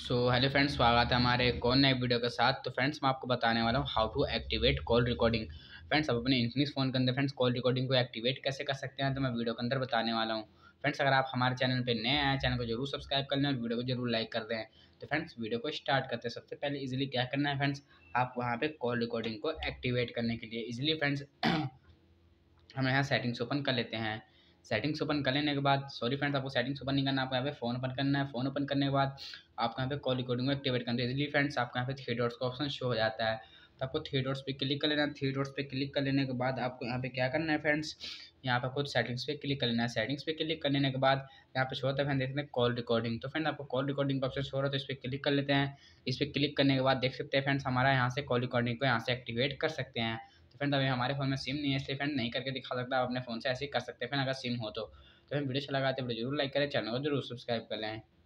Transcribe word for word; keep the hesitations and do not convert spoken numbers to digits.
So hello friends, स्वागत है हमारे एक और नए वीडियो के साथ। तो फ्रेंड्स, मैं आपको बताने वाला हूँ how to activate call recording. Friends, आप अपने इन्फिनिक्स फ़ोन के अंदर फ्रेंड्स कॉल रिकॉर्डिंग को एक्टिवेट कैसे कर सकते हैं, तो मैं वीडियो के अंदर बताने वाला हूँ। फ्रेंड्स, अगर आप हमारे चैनल पर नए आए, चैनल को जरूर सब्सक्राइब कर लें और वीडियो को जरूर लाइक कर दें। तो फ्रेंड्स, वीडियो को स्टार्ट करते हैं। सबसे पहले इजिली क्या करना है फ्रेंड्स, आप वहाँ पे कॉल रिकॉर्डिंग को एक्टिवेट करने के लिए इजिली फ्रेंड्स हम यहाँ सेटिंग्स ओपन कर लेते हैं। सेटिंग्स ओपन कर लेने के बाद, सॉरी फ्रेंड्स, आपको सेटिंग्स ओपन नहीं करना, आपको यहाँ पे फ़ोन ओपन करना है। फ़ोन ओपन करने के बाद आपको यहाँ पे कॉल रिकॉर्डिंग को एक्टिवेट करना है। इजीली फ्रेंड्स, आपको यहाँ पे थ्री डॉट्स का ऑप्शन शो हो जाता है, तो आपको थ्री डॉट्स पे क्लिक कर लेना है। थ्री डॉट्स पे क्लिक कर लेने के बाद आपको यहाँ पे क्या करना है फ्रेंड्स, यहाँ पे आपको सेटिंग्स पे क्लिक कर लेना है। सेटिंग्स पे क्लिक कर लेने के बाद यहाँ पे शो होता है फ्रेंड, देखते हैं कॉल रिकॉर्डिंग। तो फ्रेंड, आपको कॉल रिकॉर्डिंग का ऑप्शन शो हो रहा है, तो इस पर क्लिक कर लेते हैं। इस पर क्लिक करने के बाद देख सकते हैं फ्रेंड्स, हमारा यहाँ से कॉल रिकॉर्डिंग को यहाँ से एक्टिवेट कर सकते हैं। तो फ्रेंड, अभी हमारे फ़ोन में सिम नहीं है, इसलिए फ्रेंड नहीं करके दिखा सकता। आप अपने फ़ोन से ऐसे ही कर सकते हैं फ्रेंड, अगर सिम हो तो। तो फ्रेंड, वीडियो अच्छा लगा तो वीडियो जरूर लाइक करें, चैनल को जरूर सब्सक्राइब कर लें।